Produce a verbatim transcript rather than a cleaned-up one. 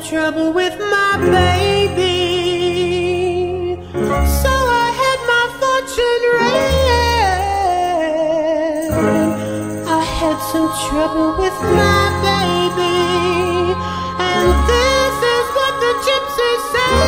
trouble with my baby. So I had my fortune read. I had some trouble with my baby, and this is what the gypsy said.